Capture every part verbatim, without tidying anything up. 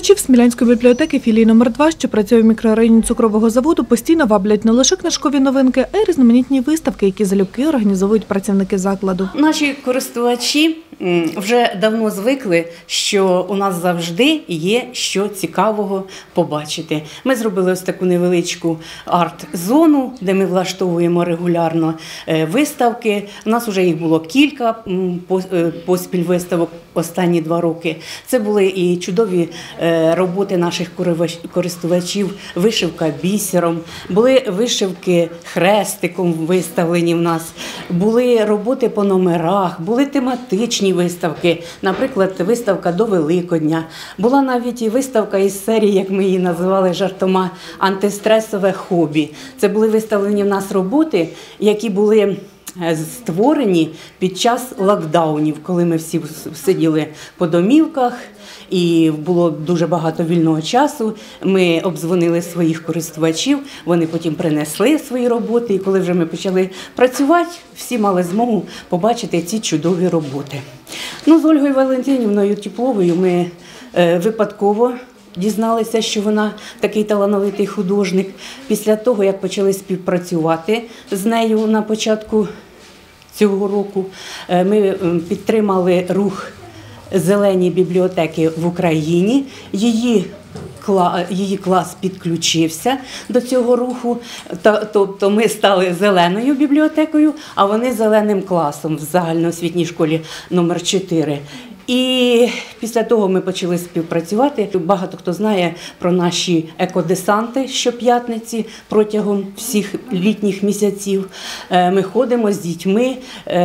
Користувачів Смілянської бібліотеки філії номер два, що працює в мікрорайоні цукрового заводу, постійно ваблять не лише книжкові новинки, а й різноманітні виставки, які залюбки організовують працівники закладу. Наші користувачі вже давно звикли, що у нас завжди є що цікавого побачити. Ми зробили ось таку невеличку арт-зону, де ми влаштовуємо регулярно виставки. У нас вже їх було кілька поспіль виставок останні два роки. Це були і чудові роботи наших користувачів, вишивка бісером, були вишивки хрестиком виставлені в нас, були роботи по номерах, були тематичні виставки, наприклад, виставка до Великодня. Була навіть і виставка із серії, як ми її називали жартома, антистресове хобі. Це були виставлені в нас роботи, які були створені під час локдаунів, коли ми всі сиділи по домівках і було дуже багато вільного часу. Ми обдзвонили своїх користувачів, вони потім принесли свої роботи, і коли вже ми почали працювати, всі мали змогу побачити ці чудові роботи. Ну, з Ольгою Валентинівною Тепловою ми е, випадково дізналися, що вона такий талановитий художник. Після того, як почали співпрацювати з нею на початку цього року, ми підтримали рух «Зелені бібліотеки в Україні». Її Її клас підключився до цього руху, тобто ми стали зеленою бібліотекою, а вони зеленим класом в загальноосвітній школі номер чотири. І після того ми почали співпрацювати. Багато хто знає про наші екодесанти щоп'ятниці протягом всіх літніх місяців. Ми ходимо з дітьми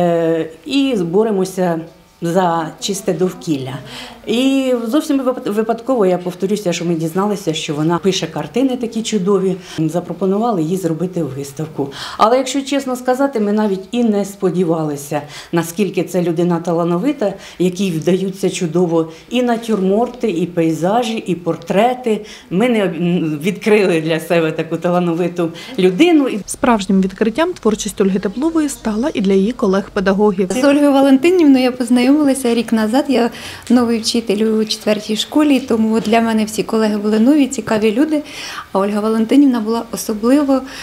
і боремося за чисте довкілля. І зовсім випадково, я повторюся, що ми дізналися, що вона пише картини такі чудові. Запропонували їй зробити виставку. Але, якщо чесно сказати, ми навіть і не сподівалися, наскільки це людина талановита, якій вдаються чудово і натюрморти, і пейзажі, і портрети. Ми не відкрили для себе таку талановиту людину. Справжнім відкриттям творчість Ольги Теплової стала і для її колег-педагогів. З Ольгою Валентинівною я познайомилася рік назад. Я новий вчитель у четвертій школі, тому для мене всі колеги були нові, цікаві люди. А Ольга Валентинівна була особливо е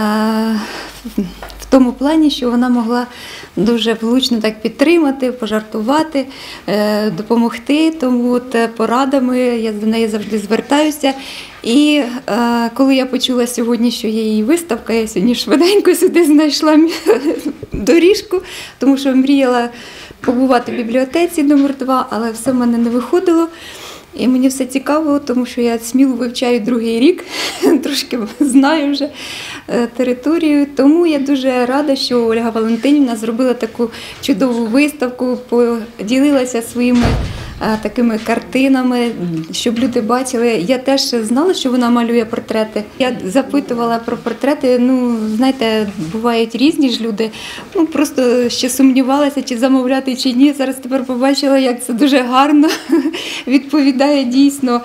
в тому плані, що вона могла дуже влучно так підтримати, пожартувати, е допомогти. Тому от порадами я до неї завжди звертаюся. І е коли я почула сьогодні, що є її виставка, я сьогодні швиденько сюди знайшла доріжку, тому що мріяла побувати в бібліотеці номер два, але все в мене не виходило. І мені все цікаво, тому що я сміло вивчаю другий рік, трошки знаю вже територію. Тому я дуже рада, що Ольга Валентинівна зробила таку чудову виставку, поділилася своїми такими картинами, щоб люди бачили. Я теж знала, що вона малює портрети. Я запитувала про портрети, ну, знаєте, бувають різні ж люди, ну, просто ще сумнівалася, чи замовляти, чи ні. Зараз тепер побачила, як це дуже гарно відповідає дійсно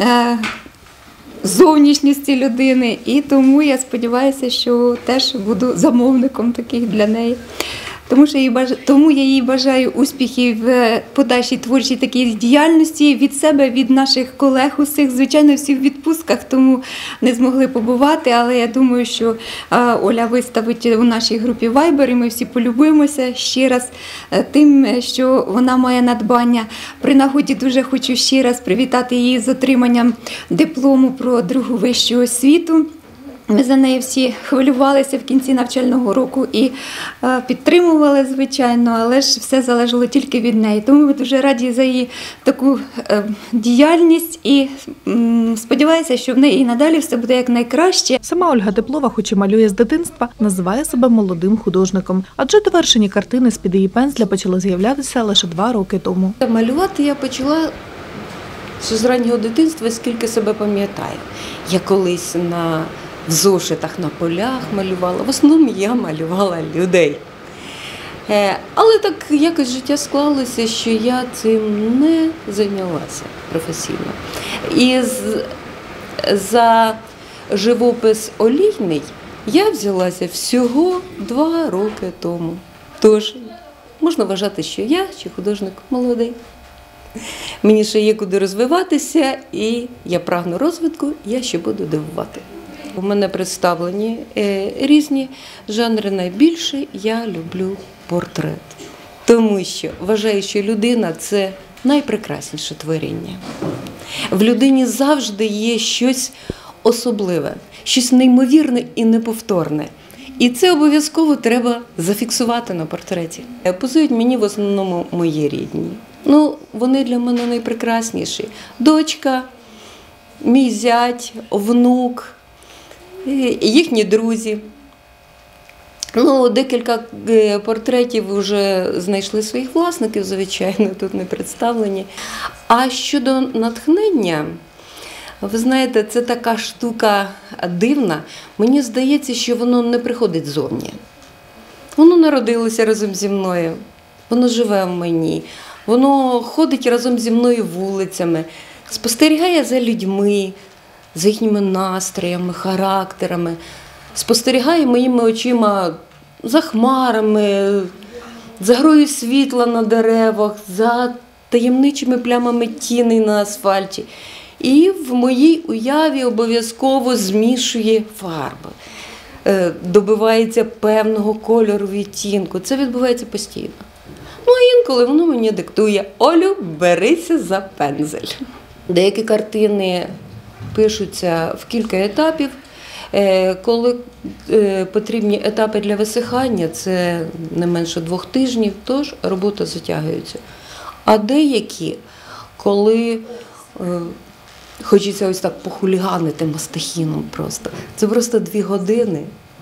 зовнішності людини. І тому я сподіваюся, що теж буду замовником таких для неї. Тому, що їй баж... Тому я їй бажаю успіхів в подальшій творчій такій діяльності від себе, від наших колег усіх. Звичайно, всі в відпустках, тому не змогли побувати, але я думаю, що Оля виставить у нашій групі Viber, і ми всі полюбимося ще раз тим, що вона має надбання. При нагоді дуже хочу ще раз привітати її з отриманням диплому про другу вищу освіту. Ми за неї всі хвилювалися в кінці навчального року і е, підтримували, звичайно, але ж все залежало тільки від неї. Тому ми дуже раді за її таку е, діяльність і м, сподіваюся, що в неї і надалі все буде як найкраще. Сама Ольга Теплова, хоч і малює з дитинства, називає себе молодим художником. Адже довершені картини з-під її пензля почали з'являтися лише два роки тому. Малювати я почала з раннього дитинства, скільки себе пам'ятаю. Я колись на в зошитах на полях малювала. В основному я малювала людей. Але так якось життя склалося, що я цим не зайнялася професійно. І за живопис олійний я взялася всього два роки тому. Тож можна вважати, що я чи художник молодий. Мені ще є куди розвиватися, і я прагну розвитку, я ще буду дивувати. У мене представлені е, різні жанри. Найбільше я люблю портрет, тому що вважаю, що людина – це найпрекрасніше творіння. В людині завжди є щось особливе, щось неймовірне і неповторне. І це обов'язково треба зафіксувати на портреті. Позують мені в основному мої рідні. Ну, вони для мене найпрекрасніші. Дочка, мій зять, внук, їхні друзі. Ну, декілька портретів вже знайшли своїх власників, звичайно, тут не представлені. А щодо натхнення, ви знаєте, це така штука дивна. Мені здається, що воно не приходить ззовні. Воно народилося разом зі мною, воно живе в мені, воно ходить разом зі мною вулицями, спостерігає за людьми, за їхніми настроями, характерами, спостерігає моїми очима за хмарами, за грою світла на деревах, за таємничими плямами тіней на асфальті. І в моїй уяві обов'язково змішує фарби, добивається певного кольору, відтінку. Це відбувається постійно. Ну, а інколи воно мені диктує: Олю, берися за пензель. Деякі картини пишуться в кілька етапів. Коли потрібні етапи для висихання, це не менше двох тижнів, тож робота затягується. А деякі, коли хочеться ось так похуліганити мастихіном просто, це просто дві години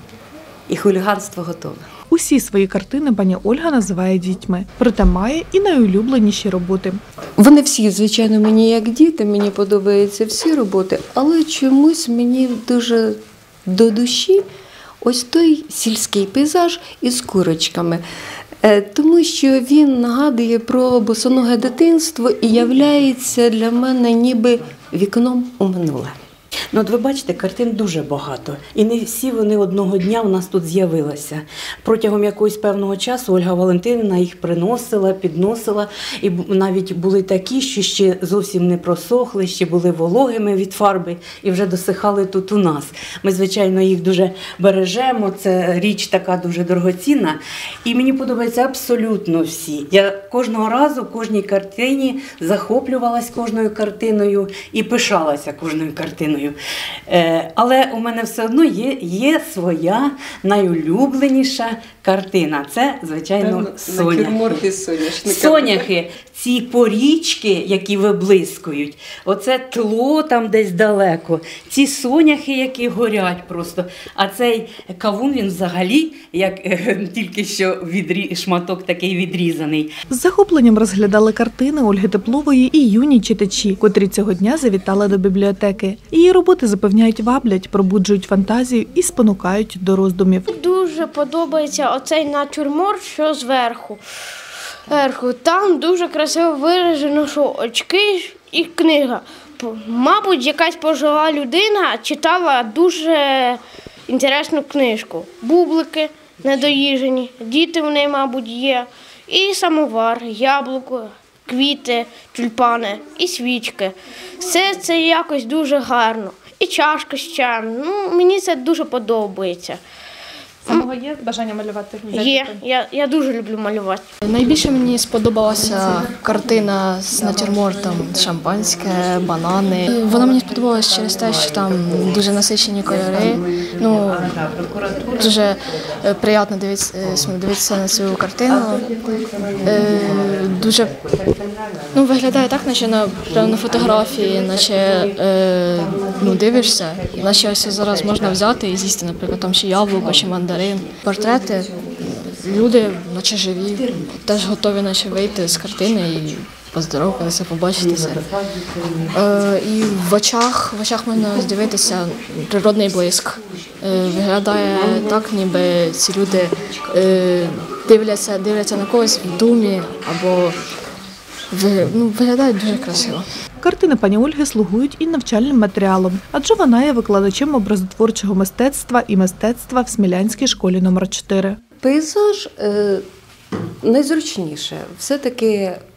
і хуліганство готове. Усі свої картини пані Ольга називає дітьми, проте має і найулюбленіші роботи. Вони всі, звичайно, мені як діти, мені подобаються всі роботи, але чомусь мені дуже до душі ось той сільський пейзаж із курочками. Тому що він нагадує про босоноге дитинство і являється для мене ніби вікном у минуле. Ну, от ви бачите, картин дуже багато. І не всі вони одного дня у нас тут з'явилися. Протягом якогось певного часу Ольга Валентинівна їх приносила, підносила. І навіть були такі, що ще зовсім не просохли, ще були вологими від фарби і вже досихали тут у нас. Ми, звичайно, їх дуже бережемо. Це річ така дуже дорогоцінна. І мені подобаються абсолютно всі. Я кожного разу, кожній картині захоплювалась кожною картиною і пишалася кожною картиною. Але у мене все одно є, є своя найулюбленіша картина. Це, звичайно, соняхи. Соняхи, ці порічки, які виблискують, оце тло там десь далеко, ці соняхи, які горять просто. А цей кавун, він взагалі, як тільки що відрі... шматок такий відрізаний. З захопленням розглядали картини Ольги Теплової і юні читачі, котрі цього дня завітали до бібліотеки. Її роботи, запевняють, ваблять, пробуджують фантазію і спонукають до роздумів. Дуже подобається оцей натюрморт, що зверху. Там дуже красиво виражено, що очки і книга. Мабуть, якась пожила людина читала дуже інтересну книжку. Бублики недоїжені, діти в неї, мабуть, є. І самовар, яблуко, квіти, тюльпани і свічки. Все це якось дуже гарно. І чашка з чаєм. Ну, мені це дуже подобається. Самого є бажання малювати? Є, я, я дуже люблю малювати. Найбільше мені сподобалася картина з натюрмортом шампанське, банани. Вона мені сподобалася через те, що там дуже насичені кольори. Ну, дуже приємно дивитися, дивитися на цю картину. Дуже ну, виглядає так, наче на, на фотографії, наче ну, дивишся, наче ось зараз можна взяти і з'їсти, наприклад, там чи яблуко, чи мандарин. Портрети, люди, наче живі, теж готові наче вийти з картини і поздоровкатися, побачитися. Е, і в очах, в очах можна здивитися природний блиск. Е, виглядає так, ніби ці люди е, дивляться, дивляться на когось в думі або ну, виглядають дуже красиво. Картини пані Ольги слугують і навчальним матеріалом, адже вона є викладачем образотворчого мистецтва і мистецтва в Смілянській школі номер чотири. Пейзаж е, найзручніше. Все-таки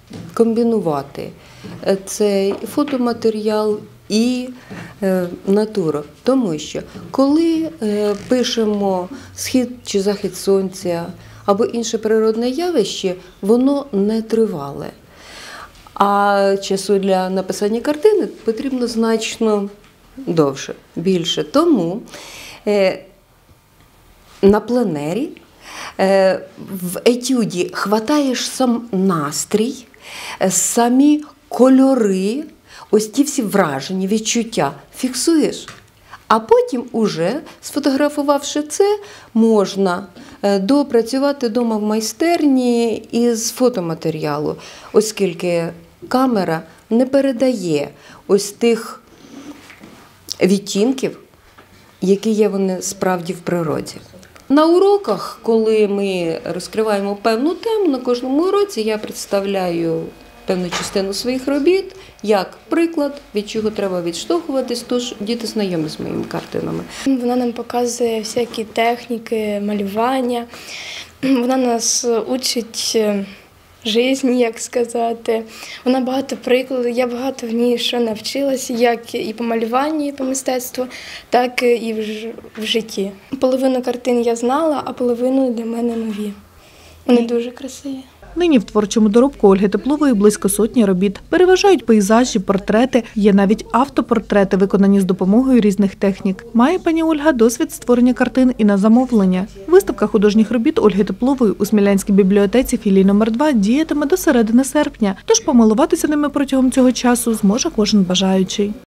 комбінувати цей фотоматеріал і е, натуру. Тому що коли е, пишемо схід чи захід сонця або інше природне явище, воно не тривале. А часу для написання картини потрібно значно довше, більше. Тому е, на пленері е, в етюді хватаєш сам настрій, е, самі кольори, ось ті всі враження, відчуття фіксуєш. А потім уже, сфотографувавши це, можна допрацювати вдома в майстерні із фотоматеріалу, оскільки камера не передає ось тих відтінків, які є вони справді в природі. На уроках, коли ми розкриваємо певну тему, на кожному уроці я представляю певну частину своїх робіт, як приклад, від чого треба відштовхуватись, тож діти знайомі з моїми картинами. Вона нам показує всякі техніки, малювання, вона нас учить житті, як сказати. Вона багато прикладів, я багато в ній що навчилася, як і по малюванню, і по мистецтву, так і в житті. Половину картин я знала, а половину для мене нові. Вони дуже красиві. Нині в творчому доробку Ольги Теплової близько сотні робіт. Переважають пейзажі, портрети, є навіть автопортрети, виконані з допомогою різних технік. Має пані Ольга досвід створення картин і на замовлення. Виставка художніх робіт Ольги Теплової у Смілянській бібліотеці філії номер два діятиме до середини серпня, тож помилуватися ними протягом цього часу зможе кожен бажаючий.